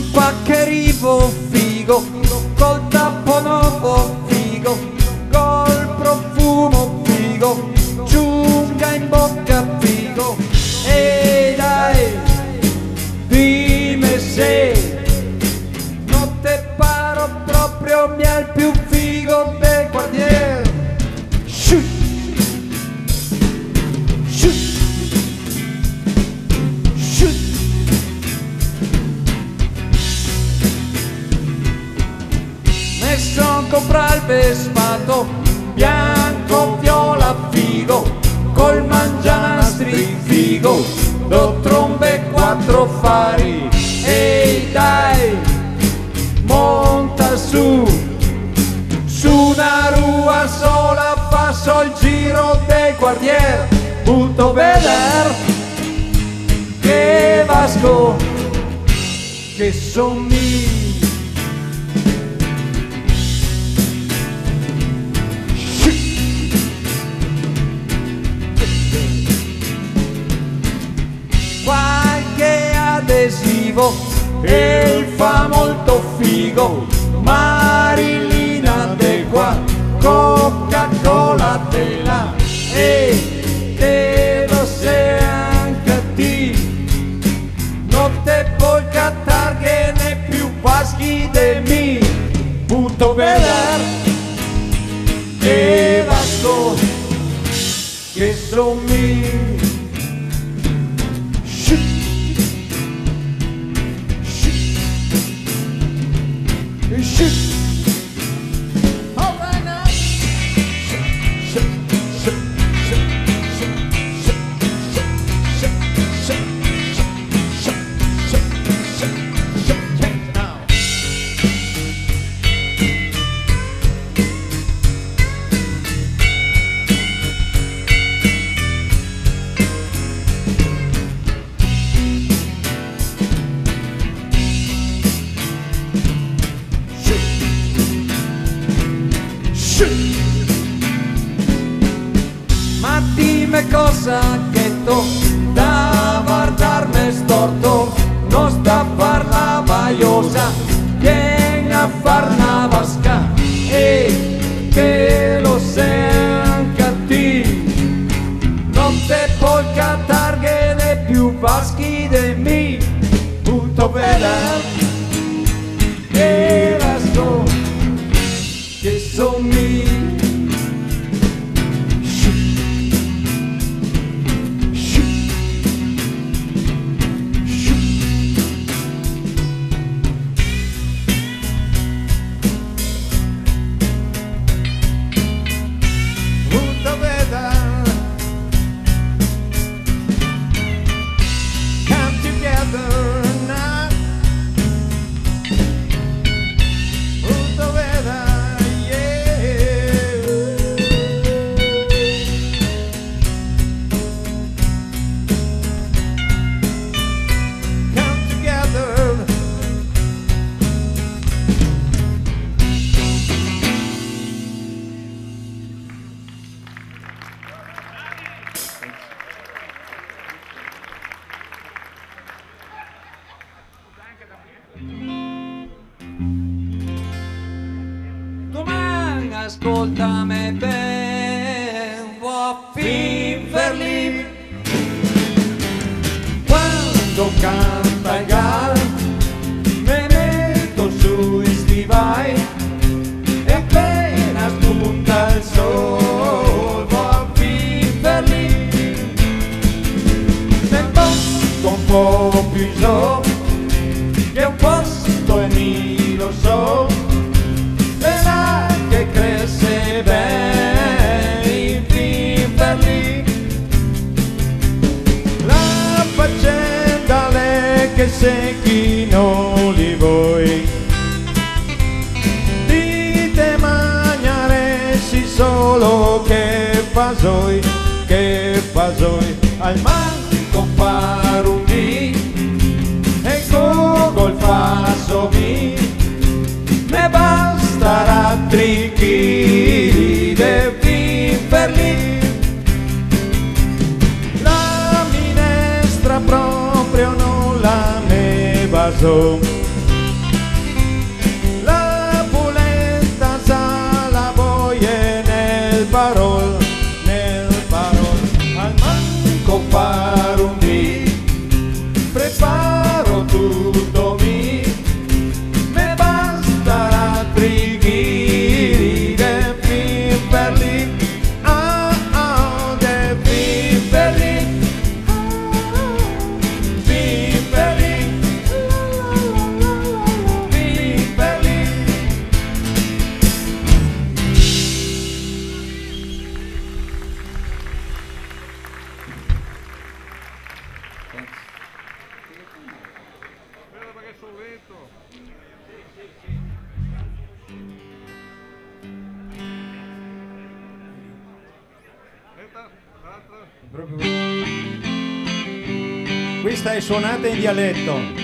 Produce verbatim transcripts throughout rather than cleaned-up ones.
qualche rivo figo, col tappo nuovo figo, col profumo figo, giunga in bocca figo. E dai, dimmi se non te paro proprio miel più figo del quartiere. Shoo. Shoo. Shoo. Me son compra il vespato bianco viola figo, col mangianastri figo, do trombe quattro fari. Ehi dai, monta su, su una rua sola passo il giro del quartiere, butto veder che Vasco, che son mi. Qualche adesivo e il fa molto figo, Marilina de qua, Coca-Cola te la, e te lo sei anche a te, non te puoi cattare né più paschi de mi, punto vedere che Vasco, che son mi. Ma dimmi cosa che to da guardarmi storto, non sta a far la vaiosa, vieni a far una vasca, e che lo sei anche a te, non te puoi cattare né più vaschi di me, punto vedere che Vasco, che son mi. Domani ascoltami bene, vuoi finferli quando canta il gal, me metto sui stivai e appena spunta il sole, vuoi finferli nel posto un po' più in giù, che un posto e mi lo so, che cresce bene in Finferli. La faccenda è che se chi non li vuoi dite mangiare sì solo che fasoi, che fasoi al manco fare un dì e col faso mi me basterà tre chili de Finferli. La minestra proprio non la me baso, farò tutto mi me basterà trigiri de Pimperli ah ah de Pimperli Pimperli Pimperli. Aspetta perché sono lento. Aspetta, l'altra. Proprio... Questa è suonata in dialetto.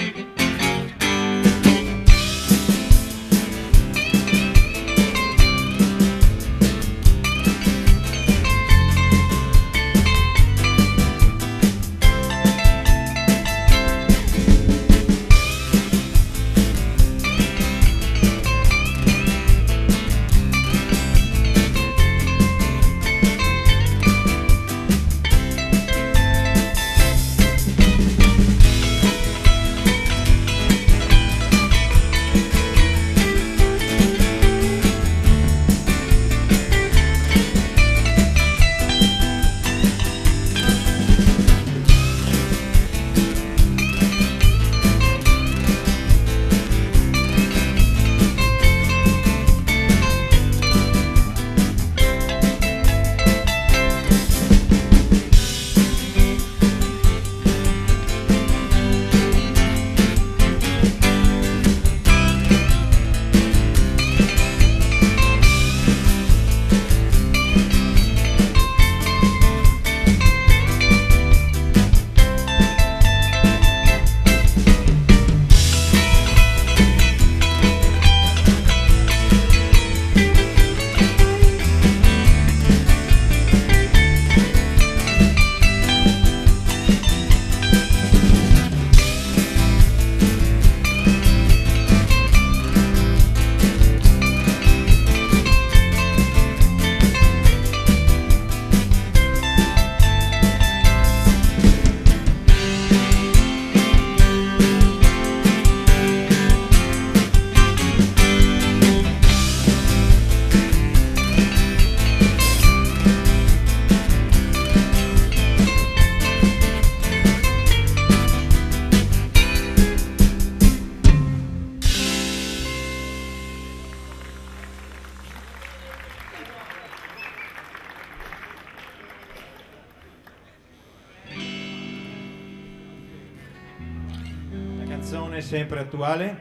Canzone sempre attuale,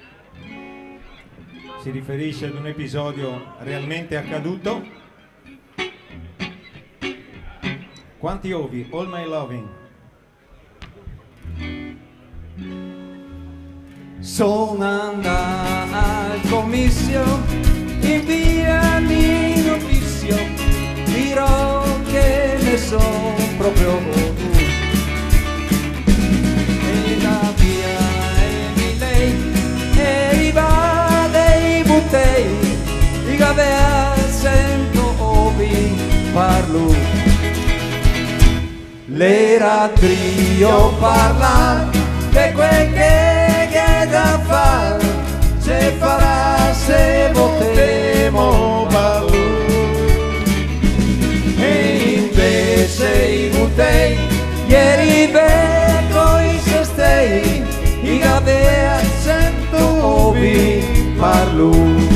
si riferisce ad un episodio realmente accaduto. Quanti ovi? All My Loving. Sono andato al comizio in via Nino Pizio, dirò che ne sono proprio goduto. E la via Emilei e i va dei buttei, i gavea sento ovi parlo. L'era trio parla di quel che è da fare, se farà se potemo parlo. E invece i buttei ieri vengo i sestei, i gavea sento ovi parlo.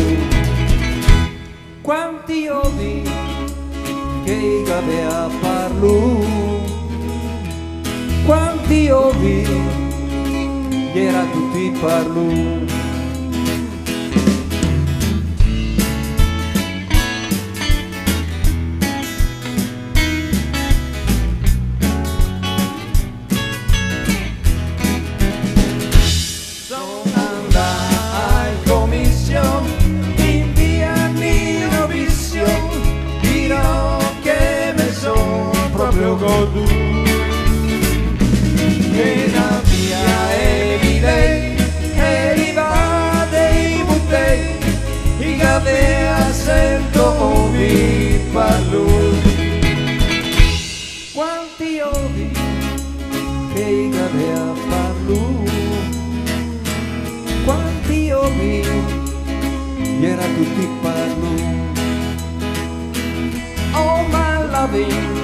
Quanti ovi che i gavea parlo, quanti ovi gli era tutti parlo. Sono andato al comizio in via Nino Pizio, dirò che me son proprio goduto. E la via Emilei e riva dei buttei, i gavea sento ovi parlo. Quanti ovi che i gavea parlo. tutti parlo. Oh my loving